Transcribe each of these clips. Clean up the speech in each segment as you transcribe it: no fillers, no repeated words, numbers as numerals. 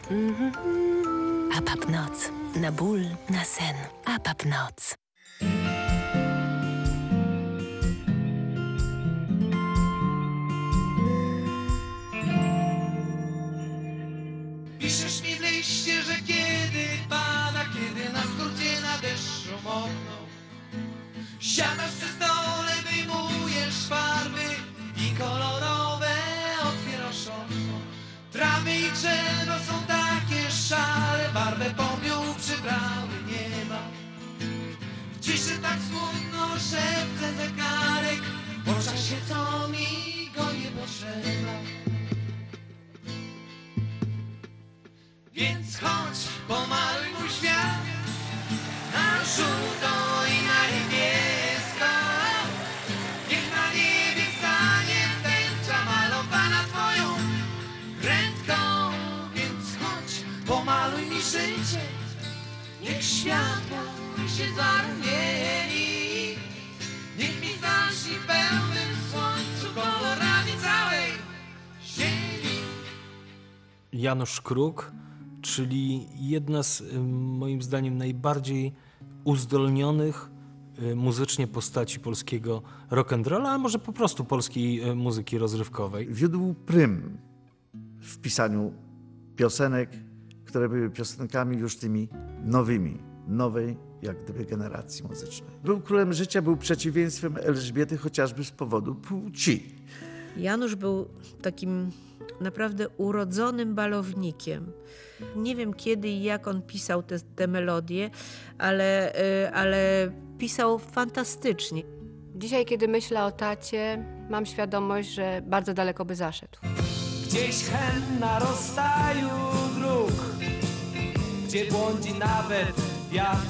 APAP Noc. Na ból, na sen. APAP Noc. Piszesz mi w liście, że kiedy pada, kiedy na skurcie na deszczu mokną, siadasz przy stole, wyjmujesz farby i kolorowe otwierasz okno. Trawy i drzewa są takie szare, barwę popiół przybrały nieba. W ciszy tak smutno szepce zegarek, w oczach się to mi go nie potrzeba. Więc chodź, pomaluj mój świat na żółto i na niebiesko. Niech na niebie stanie tęcza malowana twoją prędką. Więc chodź, pomaluj mi życie, niech światło się zarumieni. Niech mi zasi pełnym słońcu kolorami całej ziemi. Janusz Kruk, czyli jedna z moim zdaniem najbardziej uzdolnionych muzycznie postaci polskiego rock'n'rolla, a może po prostu polskiej muzyki rozrywkowej. Wiódł prym w pisaniu piosenek, które były piosenkami już tymi nowymi, nowej jak gdyby generacji muzycznej. Był królem życia, był przeciwieństwem Elżbiety chociażby z powodu płci. Janusz był takim naprawdę urodzonym balownikiem. Nie wiem kiedy i jak on pisał te melodie, ale pisał fantastycznie. Dzisiaj, kiedy myślę o tacie, mam świadomość, że bardzo daleko by zaszedł. Gdzieś hen na rozstaju dróg, gdzie błądzi nawet wiatr.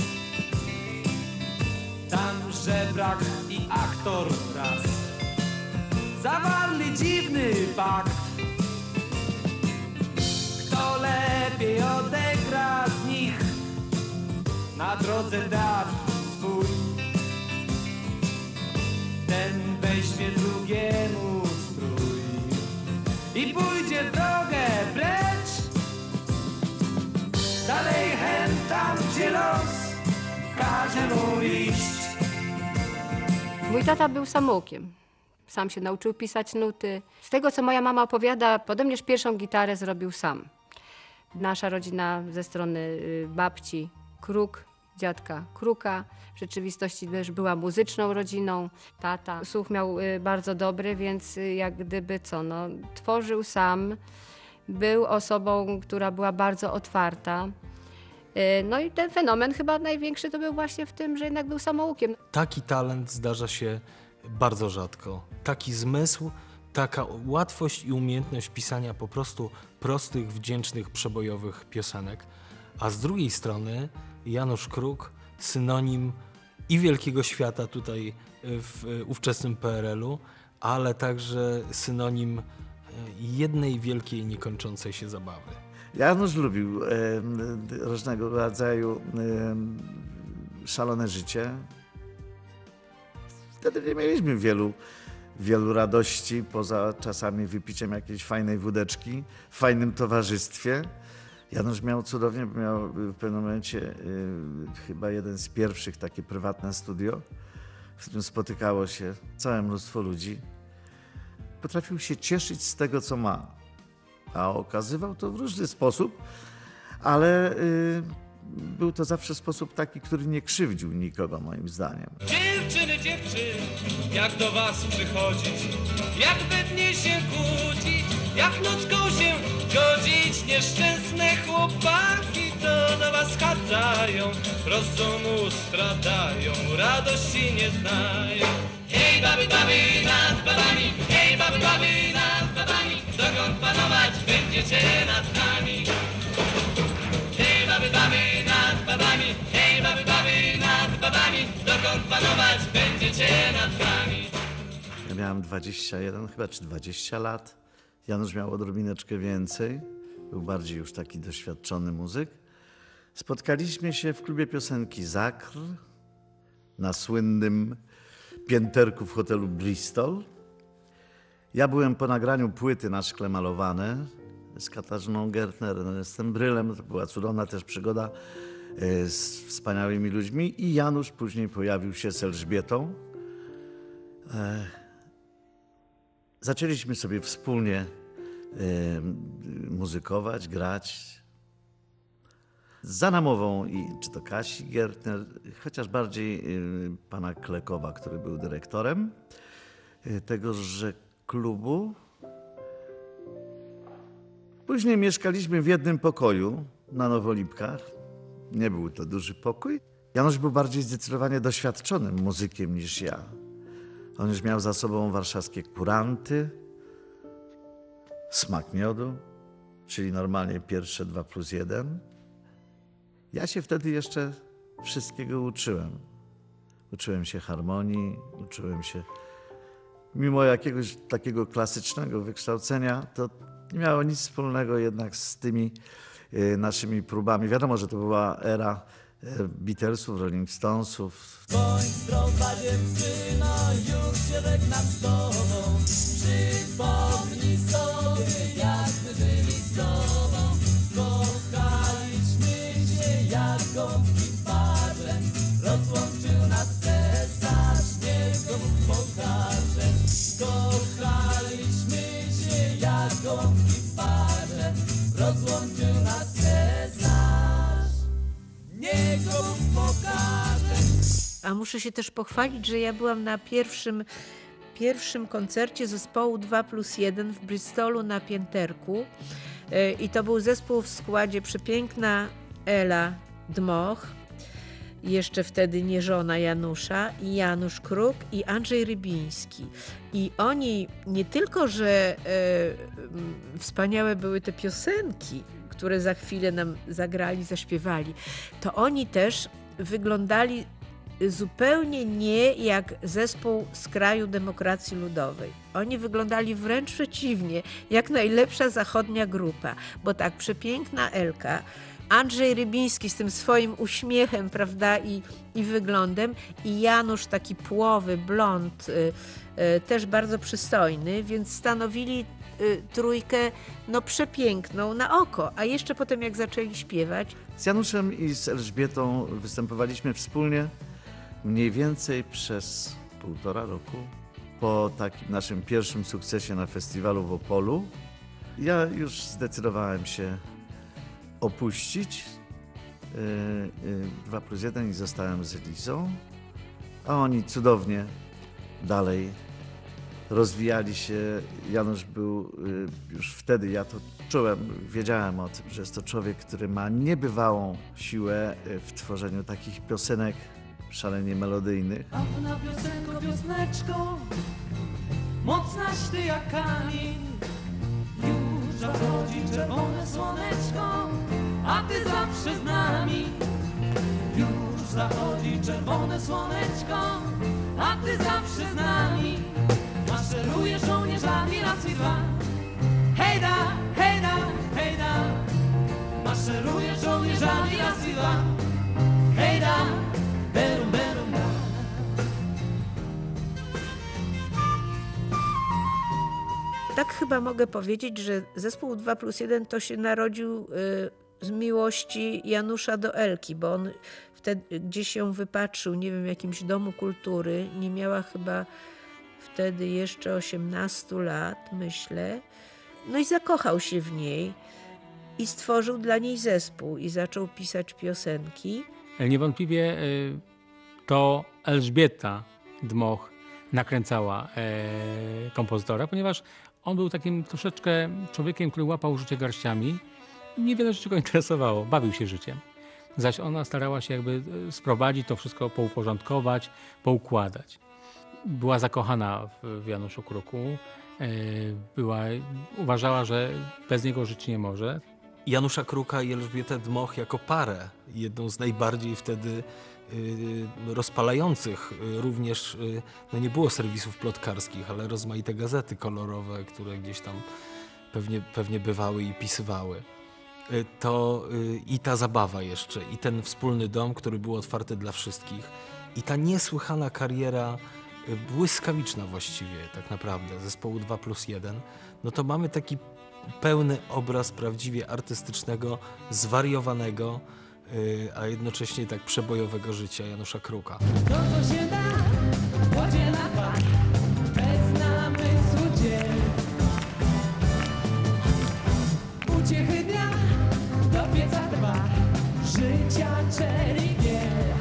Tam żebrak i aktor raz zawarli dziwny pakt. Kto lepiej odegra z nich na drodze teatr swój, ten weźmie drugiemu strój i pójdzie w drogę precz. Dalej hen tam, gdzie los każe mu iść. Mój tata był samoukiem. Sam się nauczył pisać nuty. Z tego, co moja mama opowiada, podobnież pierwszą gitarę zrobił sam. Nasza rodzina ze strony babci Kruk, dziadka Kruka, w rzeczywistości też była muzyczną rodziną. Tata słuch miał bardzo dobry, więc jak gdyby tworzył sam. Był osobą, która była bardzo otwarta. No i ten fenomen chyba największy to był właśnie w tym, że jednak był samoukiem. Taki talent zdarza się bardzo rzadko. Taki zmysł, taka łatwość i umiejętność pisania po prostu prostych, wdzięcznych, przebojowych piosenek. A z drugiej strony Janusz Kruk, synonim i wielkiego świata tutaj w ówczesnym PRL-u, ale także synonim jednej wielkiej, niekończącej się zabawy. Janusz lubił różnego rodzaju szalone życie. Wtedy nie mieliśmy wielu radości, poza czasami wypiciem jakiejś fajnej wódeczki w fajnym towarzystwie. Janusz miał cudownie, miał w pewnym momencie chyba jeden z pierwszych takie prywatne studio, w którym spotykało się całe mnóstwo ludzi. Potrafił się cieszyć z tego, co ma, a okazywał to w różny sposób, ale był to zawsze sposób taki, który nie krzywdził nikogo, moim zdaniem. Dziewczyny, jak do was przychodzić, jak we dnie się kłócić, jak nocką się godzić. Nieszczęsne chłopaki to do was chadzają, rozumu stradają, radości nie znają. Hej baby, nad babami, hej baby, nad babami, dokąd panować będziecie nad nami. Hej baby, nad babami, hej baby, nad babami, dokąd panować będziecie nad nami. Ja miałem 21 chyba, czy 20 lat. Janusz miał odrobineczkę więcej. Był bardziej już taki doświadczony muzyk. Spotkaliśmy się w klubie piosenki Zakr na słynnym pięterku w hotelu Bristol. Ja byłem po nagraniu płyty Na szkle malowane z Katarzyną Gertner, Ernestem Brylem. To była cudowna też przygoda z wspaniałymi ludźmi. I Janusz później pojawił się z Elżbietą. Zaczęliśmy sobie wspólnie muzykować, grać. Za namową czy to Kasi Gertner, chociaż bardziej pana Klekowa, który był dyrektorem tegoże klubu. Później mieszkaliśmy w jednym pokoju na Nowolipkach. Nie był to duży pokój. Janusz był bardziej zdecydowanie doświadczonym muzykiem niż ja. On już miał za sobą warszawskie kuranty, Smak miodu, czyli normalnie pierwsze 2+1. Ja się wtedy jeszcze wszystkiego uczyłem. Uczyłem się harmonii, uczyłem się, mimo jakiegoś takiego klasycznego wykształcenia, to nie miało nic wspólnego jednak z tymi naszymi próbami. Wiadomo, że to była era Beatlesów, Rolling Stonesów. Bądź zdrowa dziewczyno, już się żegnam z tobą. Przypomnij sobie, jak my żyli z tobą. Kochaliśmy się jak gąbki w parze. Rozłączył nas cesarz, niego Bóg pokaże. Kochaliśmy się jak gąbki w parze. Rozłączył nas cesarz, niego Bóg pokaże. A muszę się też pochwalić, że ja byłam na pierwszym koncercie zespołu 2+1 w Bristolu na Pięterku. I to był zespół w składzie przepiękna Ela Dmoch, jeszcze wtedy nie żona Janusza, i Janusz Kruk i Andrzej Rybiński. I oni nie tylko, że wspaniałe były te piosenki, które za chwilę nam zagrali, zaśpiewali, to oni też wyglądali zupełnie nie jak zespół z kraju demokracji ludowej. Oni wyglądali wręcz przeciwnie, jak najlepsza zachodnia grupa, bo tak przepiękna Elka, Andrzej Rybiński z tym swoim uśmiechem, prawda, i wyglądem, i Janusz taki płowy, blond, też bardzo przystojny, więc stanowili trójkę no przepiękną na oko. A jeszcze potem jak zaczęli śpiewać. Z Januszem i z Elżbietą występowaliśmy wspólnie mniej więcej przez 1,5 roku. Po takim naszym pierwszym sukcesie na festiwalu w Opolu ja już zdecydowałem się opuścić 2+1 i zostałem z Elizą, a oni cudownie dalej rozwijali się. Janusz był już wtedy, ja to czułem, wiedziałem o tym, że jest to człowiek, który ma niebywałą siłę w tworzeniu takich piosenek szalenie melodyjnych. Dawna piosenko, piosneczko, mocnaś ty jak kamień. Już zachodzi czerwone słoneczko, a ty zawsze z nami. Już zachodzi czerwone słoneczko, a ty zawsze z nami. Maszeruje żołnierzami raz i dwa. Hejda, hejda, hejda. Maszeruje żołnierzami raz i dwa. Hejda, berum, berum, da. Tak chyba mogę powiedzieć, że zespół 2+1 to się narodził z miłości Janusza do Elki, bo on wtedy gdzieś się wypatrzył, nie wiem, w jakimś domu kultury. Nie miała chyba wtedy jeszcze 18 lat, myślę. No i zakochał się w niej i stworzył dla niej zespół i zaczął pisać piosenki. Niewątpliwie to Elżbieta Dmoch nakręcała kompozytora, ponieważ on był takim troszeczkę człowiekiem, który łapał życie garściami i niewiele rzeczy go interesowało, bawił się życiem. Zaś ona starała się jakby sprowadzić to wszystko, pouporządkować, poukładać. Była zakochana w Januszu Kruku, uważała, że bez niego żyć nie może. Janusza Kruka i Elżbietę Dmoch jako parę, jedną z najbardziej wtedy rozpalających. Również no nie było serwisów plotkarskich, ale rozmaite gazety kolorowe, które gdzieś tam pewnie bywały i pisywały. To i ta zabawa jeszcze, i ten wspólny dom, który był otwarty dla wszystkich, i ta niesłychana kariera, błyskawiczna właściwie tak naprawdę, zespołu 2+1, no to mamy taki pełny obraz prawdziwie artystycznego, zwariowanego, a jednocześnie tak przebojowego życia Janusza Kruka. To, co się da, kładzie na bank, bez namysłu dzień. Uciechy dnia, do pieca dwa, życia czerwie.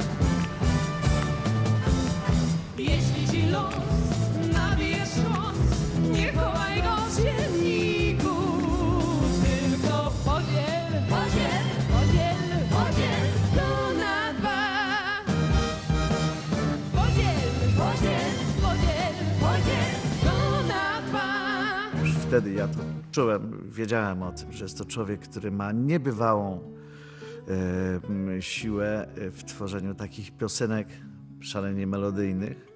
Jeśli ci los nabije szos, nie chowaj go w zienniku, tylko podziel, podziel, podziel, podziel, to na dwa. Podziel, podziel, podziel, podziel, to na dwa. Już wtedy ja to czułem, wiedziałem o tym, że jest to człowiek, który ma niebywałą siłę w tworzeniu takich piosenek szalenie melodyjnych.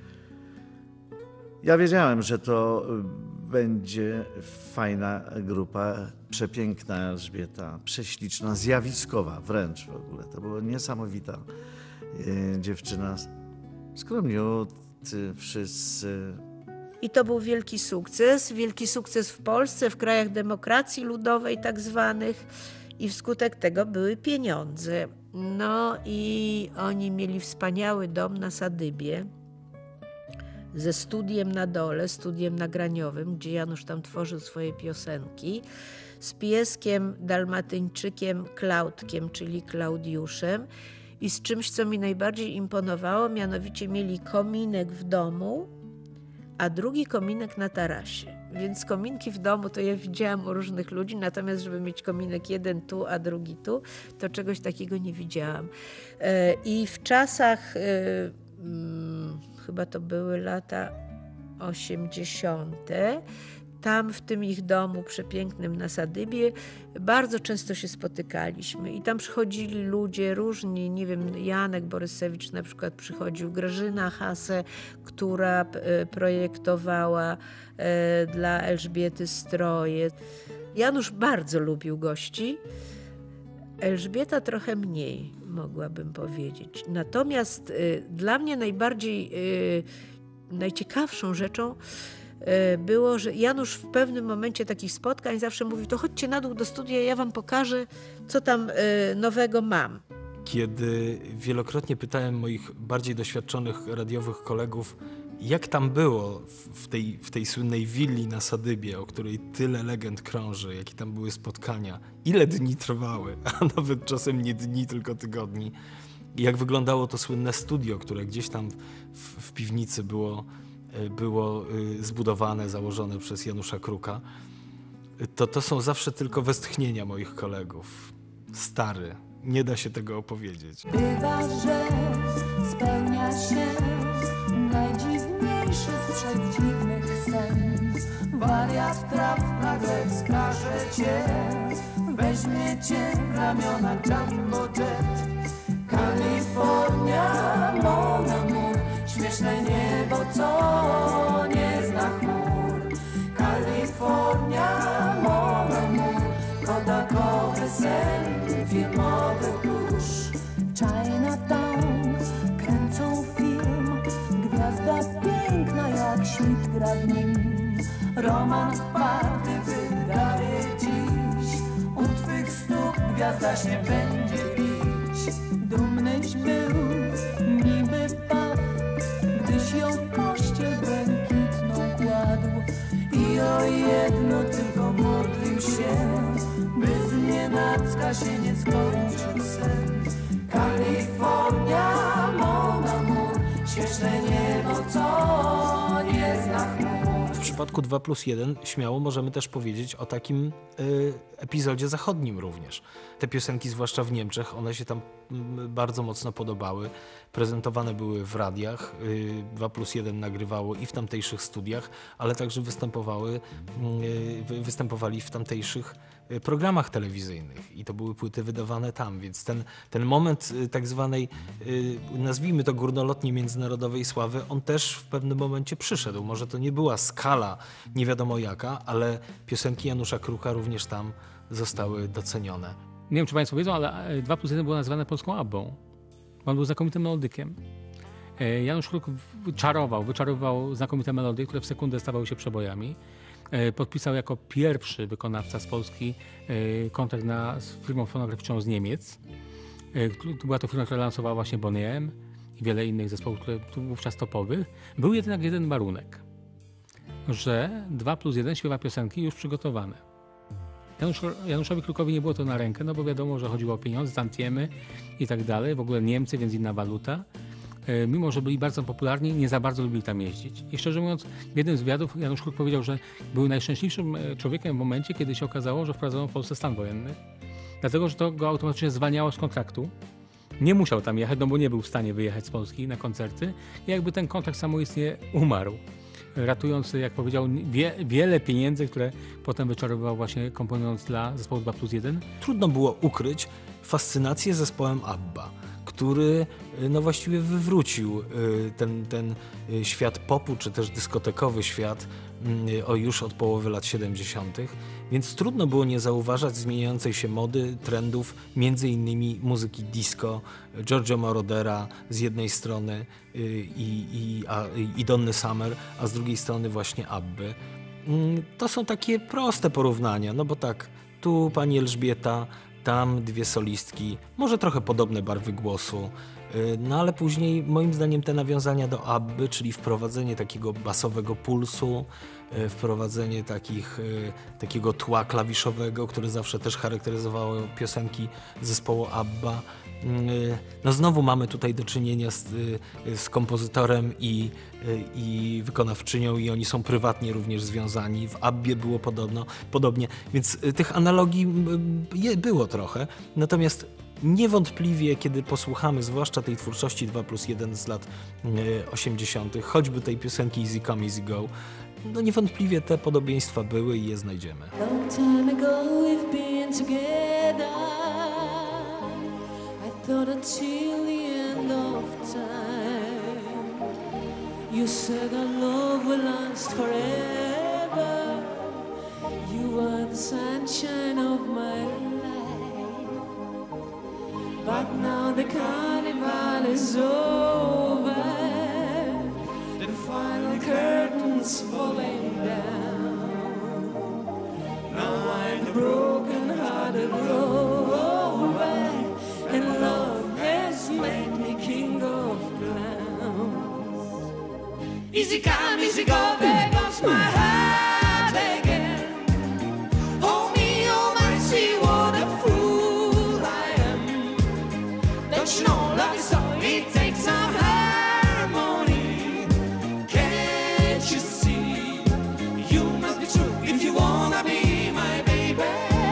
Ja wiedziałem, że to będzie fajna grupa, przepiękna Elżbieta, prześliczna, zjawiskowa wręcz w ogóle. To była niesamowita dziewczyna, skromniutcy wszyscy. I to był wielki sukces w Polsce, w krajach demokracji ludowej tak zwanych i wskutek tego były pieniądze. No i oni mieli wspaniały dom na Sadybie ze studiem na dole, studiem nagraniowym, gdzie Janusz tam tworzył swoje piosenki, z pieskiem dalmatyńczykiem Klaudkiem, czyli Klaudiuszem i z czymś, co mi najbardziej imponowało, mianowicie mieli kominek w domu, a drugi kominek na tarasie. Więc kominki w domu to ja widziałam u różnych ludzi, natomiast żeby mieć kominek jeden tu, a drugi tu, to czegoś takiego nie widziałam. I w czasach, chyba to były lata 80., tam w tym ich domu przepięknym na Sadybie bardzo często się spotykaliśmy i tam przychodzili ludzie różni, nie wiem, Janek Borysewicz na przykład przychodził, Grażyna Hase, która projektowała dla Elżbiety stroje. Janusz bardzo lubił gości, Elżbieta trochę mniej, mogłabym powiedzieć. Natomiast dla mnie najciekawszą rzeczą było, że Janusz w pewnym momencie takich spotkań zawsze mówił, to chodźcie na dół do studia, ja wam pokażę, co tam nowego mam. Kiedy wielokrotnie pytałem moich bardziej doświadczonych radiowych kolegów, jak tam było w tej słynnej willi na Sadybie, o której tyle legend krąży, jakie tam były spotkania, ile dni trwały, a nawet czasem nie dni, tylko tygodni, jak wyglądało to słynne studio, które gdzieś tam w piwnicy było zbudowane, założone przez Janusza Kruka, to są zawsze tylko westchnienia moich kolegów. Stary, nie da się tego opowiedzieć. Bywa, że spełnia się najdziwniejszy z przedziwnych sen. Wariat traw nagle wskaże cię, weźmie cię w ramiona jumbo jet. Kalifornia, mon amour, śmieszne niebo, co nie zna chmur. Kalifornia, mon amour, kodakowy sen, filmowy kurz. Chinatown kręcą film, gwiazda piękna jak świt gra w nim. Roman wparty wydaje dziś, u twych stóp gwiazda się będzie bić. Dumnyś był, niby paw, gdyś ją w pościel błękitną kładł. I o jedno tylko modlił się, by znienacka się nie skończył sen. Kalifornia, mon amour, śmieszne niebo, co nie zna chmur. W przypadku 2+1 śmiało możemy też powiedzieć o takim epizodzie zachodnim również. Te piosenki, zwłaszcza w Niemczech, one się tam bardzo mocno podobały. Prezentowane były w radiach, 2+1 nagrywało i w tamtejszych studiach, ale także występowali w tamtejszych programach telewizyjnych i to były płyty wydawane tam, więc ten moment tak zwanej, nazwijmy to górnolotnie międzynarodowej sławy, on też w pewnym momencie przyszedł. Może to nie była skala nie wiadomo jaka, ale piosenki Janusza Kruka również tam zostały docenione. Nie wiem, czy państwo wiedzą, ale 2+1 było nazywane polską Abbą. On był znakomitym melodykiem. Janusz Kruk wyczarowywał znakomite melodie, które w sekundę stawały się przebojami. podpisał jako pierwszy wykonawca z Polski kontrakt z firmą fonograficzną z Niemiec. Była to firma, która lansowała właśnie Boney M. i wiele innych zespołów, które wówczas topowych. Był jednak jeden warunek, że 2+1 śpiewa piosenki już przygotowane. Januszowi Krukowi nie było to na rękę, no bo wiadomo, że chodziło o pieniądze, tantiemy i tak dalej. W ogóle Niemcy, więc inna waluta. Mimo że byli bardzo popularni, nie za bardzo lubili tam jeździć. I szczerze mówiąc, w jednym z wywiadów Janusz Kruk powiedział, że był najszczęśliwszym człowiekiem w momencie, kiedy się okazało, że wprowadzono w Polsce stan wojenny. Dlatego, że to go automatycznie zwalniało z kontraktu. Nie musiał tam jechać, no bo nie był w stanie wyjechać z Polski na koncerty. I jakby ten kontrakt samoistnie umarł, ratując, jak powiedział, wiele pieniędzy, które potem wyczarowywał właśnie komponując dla zespołu 2+1. Trudno było ukryć fascynację zespołem ABBA, który no właściwie wywrócił ten świat popu, czy też dyskotekowy świat już od połowy lat 70., więc trudno było nie zauważać zmieniającej się mody, trendów, między innymi muzyki disco, Giorgio Morodera z jednej strony i Donny Summer, a z drugiej strony właśnie Abby. To są takie proste porównania, no bo tak, tu pani Elżbieta, tam dwie solistki, może trochę podobne barwy głosu, no ale później moim zdaniem te nawiązania do Abby, czyli wprowadzenie takiego basowego pulsu, wprowadzenie takiego tła klawiszowego, które zawsze też charakteryzowało piosenki zespołu Abba. No znowu mamy tutaj do czynienia z kompozytorem i wykonawczynią i oni są prywatnie również związani. W Abbie było podobnie, więc tych analogii było trochę. Natomiast niewątpliwie, kiedy posłuchamy zwłaszcza tej twórczości 2+1 z lat 80., choćby tej piosenki Easy Come, Easy Go, no niewątpliwie te podobieństwa były i je znajdziemy. Long time ago we've been together. I thought until the end of time. You said our love will last forever. You are the sunshine of my life. But now the carnival is over. The final curtain's falling down. Now I'm the broken-hearted rover, and love has made me king of clowns. Easy come, easy go, there goes my heart again. Oh me, oh my, see what a fool I am. Don't you know love is all it takes some harmony? Can't you see? You must be true if you wanna be my baby.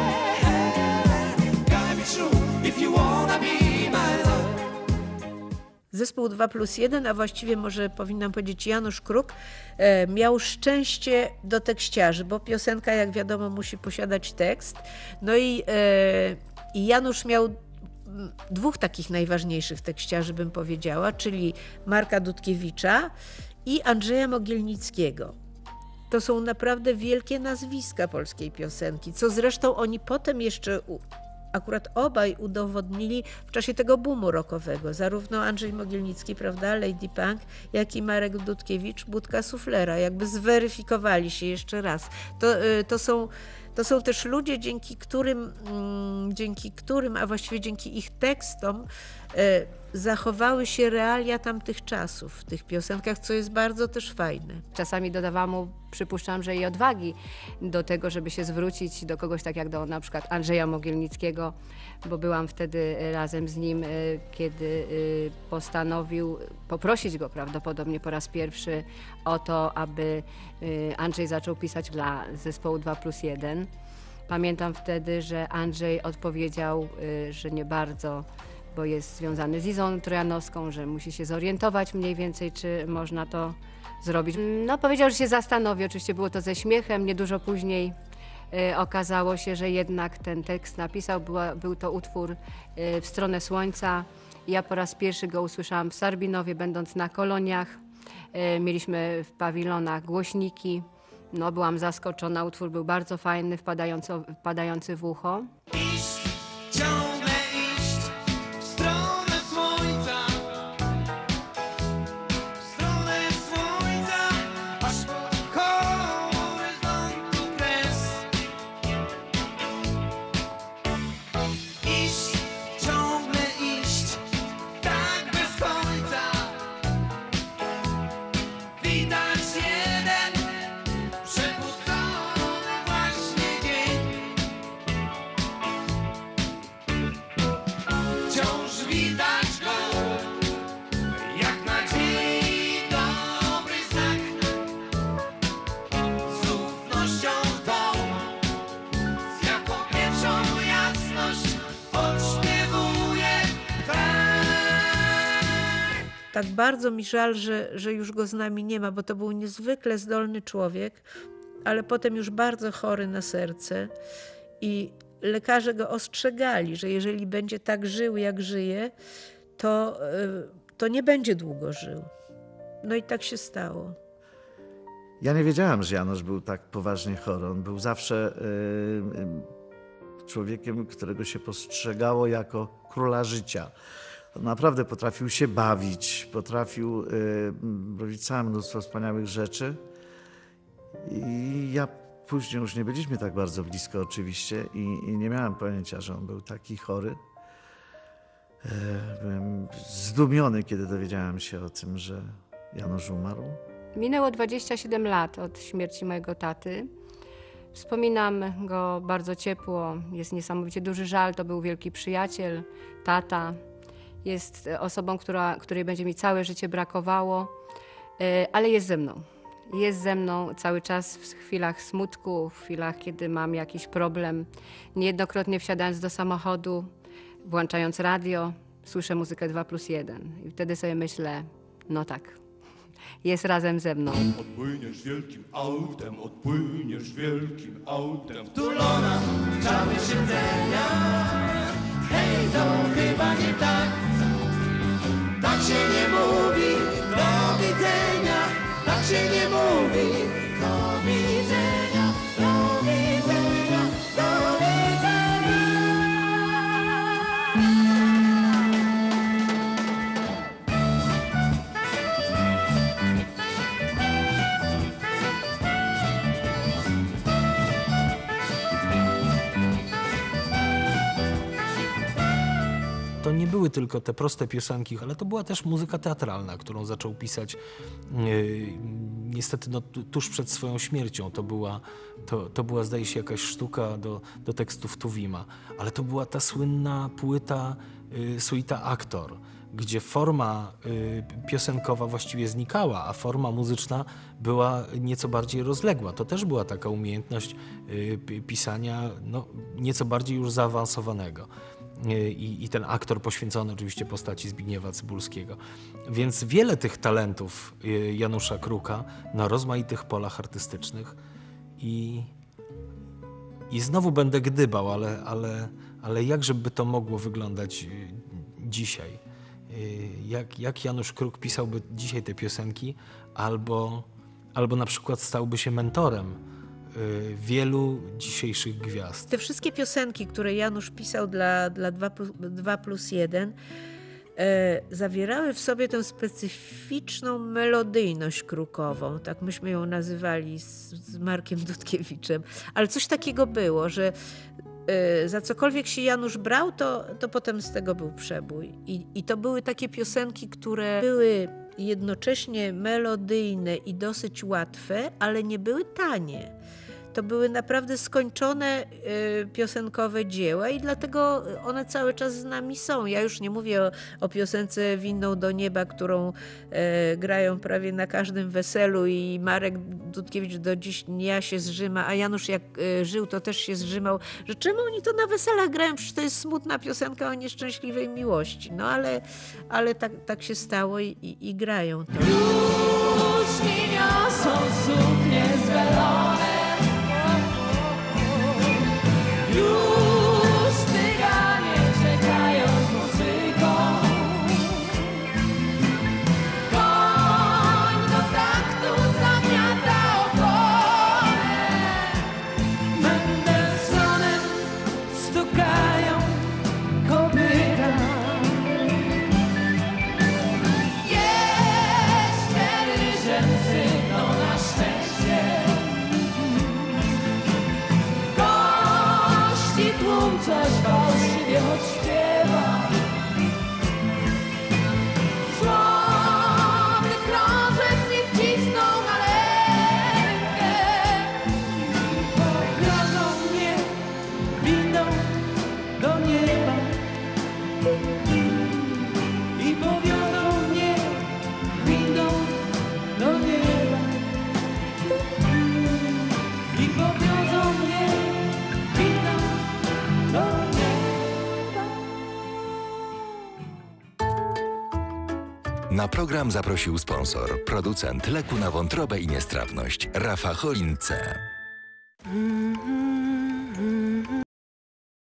Gotta be true if you wanna be my love. Zespół 2+1, a właściwie może powinnam powiedzieć Janusz Kruk, miał szczęście do tekściarzy, bo piosenka, jak wiadomo, musi posiadać tekst. No i Janusz miał dwóch takich najważniejszych tekściarzy, bym powiedziała, czyli Marka Dudkiewicza i Andrzeja Mogielnickiego. To są naprawdę wielkie nazwiska polskiej piosenki, co zresztą oni potem jeszcze akurat obaj udowodnili w czasie tego boomu rockowego. Zarówno Andrzej Mogielnicki, prawda, Lady Punk, jak i Marek Dudkiewicz, Budka Suflera. Jakby zweryfikowali się jeszcze raz. To są też ludzie, dzięki którym, a właściwie dzięki ich tekstom, zachowały się realia tamtych czasów w tych piosenkach, co jest bardzo też fajne. Czasami dodawałam mu, przypuszczam, że i odwagi do tego, żeby się zwrócić do kogoś tak jak do na przykład Andrzeja Mogielnickiego, bo byłam wtedy razem z nim, kiedy postanowił poprosić go prawdopodobnie po raz pierwszy o to, aby Andrzej zaczął pisać dla zespołu 2+1. Pamiętam wtedy, że Andrzej odpowiedział, że nie bardzo, bo jest związany z Izą Trojanowską, że musi się zorientować mniej więcej, czy można to zrobić. No powiedział, że się zastanowi, oczywiście było to ze śmiechem, niedużo później okazało się, że jednak ten tekst napisał, był to utwór W stronę słońca. Ja po raz pierwszy go usłyszałam w Sarbinowie, będąc na koloniach. Mieliśmy w pawilonach głośniki. No, byłam zaskoczona, utwór był bardzo fajny, wpadający w ucho. Ciągle iść w stronę słońca, aż po horyzontu Tak bardzo mi żal, że już go z nami nie ma, bo to był niezwykle zdolny człowiek, ale potem już bardzo chory na serce i lekarze go ostrzegali, że jeżeli będzie tak żył, jak żyje, to nie będzie długo żył. No i tak się stało. Ja nie wiedziałem, że Janusz był tak poważnie chory. On był zawsze człowiekiem, którego się postrzegało jako króla życia. On naprawdę potrafił się bawić, potrafił robić całe mnóstwo wspaniałych rzeczy. I ja później już nie byliśmy tak bardzo blisko oczywiście i nie miałem pojęcia, że on był taki chory. Byłem zdumiony, kiedy dowiedziałem się o tym, że Janusz umarł. Minęło 27 lat od śmierci mojego taty. Wspominam go bardzo ciepło, jest niesamowicie duży żal, to był wielki przyjaciel, tata. Jest osobą, której będzie mi całe życie brakowało, ale jest ze mną. Jest ze mną cały czas w chwilach smutku, w chwilach, kiedy mam jakiś problem. Niejednokrotnie wsiadając do samochodu, włączając radio, słyszę muzykę 2+1 i wtedy sobie myślę, no tak, jest razem ze mną. Odpłyniesz wielkim autem, odpłyniesz wielkim autem. Wtulona w czarne siedzenia. Hej, to chyba nie tak. Tak się nie mówi, do widzenia. Tak się nie mówi, do widzenia, do widzenia, do widzenia. To nie były tylko te proste piosenki, ale to była też muzyka teatralna, którą zaczął pisać niestety tuż przed swoją śmiercią. To była zdaje się jakaś sztuka do tekstów Tuwima, ale to była ta słynna płyta Suita Aktor, gdzie forma piosenkowa właściwie znikała, a forma muzyczna była nieco bardziej rozległa. To też była taka umiejętność pisania nieco bardziej już zaawansowanego. I ten aktor poświęcony oczywiście postaci Zbigniewa Cybulskiego. Więc wiele tych talentów Janusza Kruka na rozmaitych polach artystycznych i znowu będę gdybał, ale jakżeby to mogło wyglądać dzisiaj? Jak Janusz Kruk pisałby dzisiaj te piosenki albo na przykład stałby się mentorem wielu dzisiejszych gwiazd. Te wszystkie piosenki, które Janusz pisał dla 2+1 zawierały w sobie tę specyficzną melodyjność krukową, tak myśmy ją nazywali z Markiem Dudkiewiczem, ale coś takiego było, że za cokolwiek się Janusz brał, to potem z tego był przebój. I to były takie piosenki, które były jednocześnie melodyjne i dosyć łatwe, ale nie były tanie. To były naprawdę skończone piosenkowe dzieła i dlatego one cały czas z nami są. Ja już nie mówię o piosence Winną do nieba, którą grają prawie na każdym weselu i Marek Dudkiewicz do dziś dnia się zżyma, a Janusz jak żył, to też się zżymał, że czemu oni to na weselach grają? Przecież to jest smutna piosenka o nieszczęśliwej miłości. No ale tak się stało i grają to. Już mi niosą suknie zwelone. Już tyganie czekają z muzyką. Koń do taktu zamiata oponę. Mendelsonem stukają kopyta. Jeszcze ryżem sypną na szczęście. Tłum coś fałszywie odśpiewa. Słowny krążek nie wcisnął na rękę. Powiozą mnie windą do nieba. I powiozą mnie windą do nieba. I powiozą mnie windą do nieba. Na program zaprosił sponsor, producent leku na wątrobę i niestrawność, Rafacholin C.